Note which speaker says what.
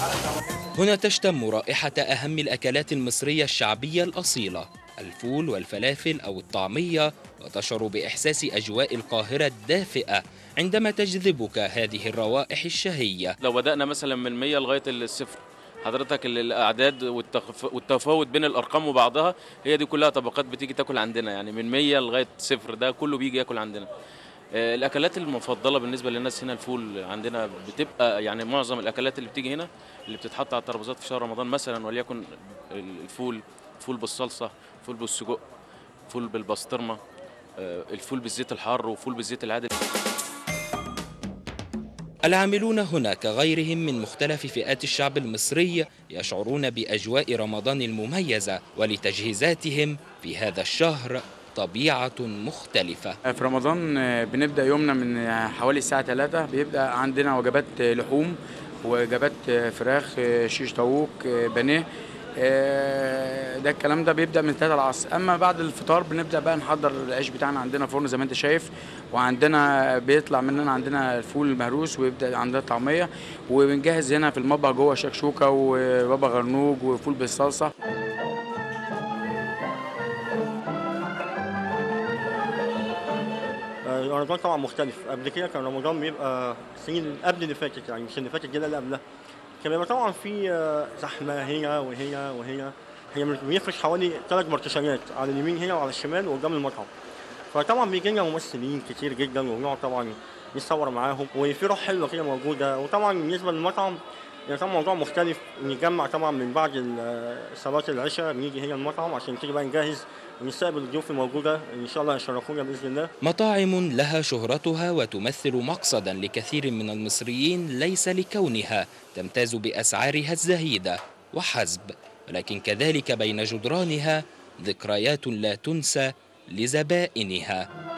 Speaker 1: هنا تشتم رائحة أهم الأكلات المصرية الشعبية الأصيلة، الفول والفلافل أو الطعمية، وتشعر بإحساس أجواء القاهرة الدافئة عندما تجذبك هذه الروائح الشهية.
Speaker 2: لو بدأنا مثلا من 100 لغاية الصفر، حضرتك الأعداد والتفاوت بين الأرقام وبعضها، هي دي كلها طبقات بتيجي تاكل عندنا، يعني من 100 لغاية صفر ده كله بيجي ياكل عندنا. الأكلات المفضلة بالنسبة للناس هنا الفول عندنا، بتبقى يعني معظم الأكلات اللي بتيجي هنا اللي بتتحط على الترابيزات في شهر رمضان مثلا، وليكن الفول، فول بالصلصة، فول بالسجق، فول بالبسطرمة، الفول بالزيت الحار وفول بالزيت العادي.
Speaker 1: العاملون هنا كغيرهم من مختلف فئات الشعب المصري يشعرون بأجواء رمضان المميزة، ولتجهيزاتهم في هذا الشهر طبيعة مختلفة.
Speaker 3: في رمضان بنبدأ يومنا من حوالي الساعة 3، بيبدأ عندنا وجبات لحوم، وجبات فراخ، شيش طاووق، بانيه. ده الكلام ده بيبدأ من 3 العصر. أما بعد الفطار بنبدأ بقى نحضر العيش بتاعنا، عندنا فرن زي ما أنت شايف، وعندنا بيطلع مننا عندنا الفول المهروس، ويبدأ عندنا طعمية، وبنجهز هنا في المطبخ جوه شكشوكة وبابا غرنوج وفول بالصلصة.
Speaker 4: رمضان طبعا مختلف. قبل كده كان رمضان بيبقى السنين اللي قبل اللي فاتت، يعني مش اللي فاتت كده، اللي قبلها كان بيبقى طبعا في زحمه هنا وهنا وهنا. هي بيفرش حوالي 3 مرتشيات على اليمين هنا وعلى الشمال وقدام المطعم، فطبعا بيجي لنا ممثلين كتير جدا وبنقعد طبعا نتصور معاهم، وفي روح حلوه كده موجوده. وطبعا بالنسبه للمطعم يعني طبعا موضوع مختلف، نتجمع طبعا من بعد صلاه العشاء بنيجي هنا المطعم عشان تيجي بقى نجهز ونستقبل الضيوف الموجوده ان شاء الله يشرفونا باذن الله.
Speaker 1: مطاعم لها شهرتها وتمثل مقصدا لكثير من المصريين، ليس لكونها تمتاز بأسعارها الزهيدة وحسب، ولكن كذلك بين جدرانها ذكريات لا تنسى لزبائنها.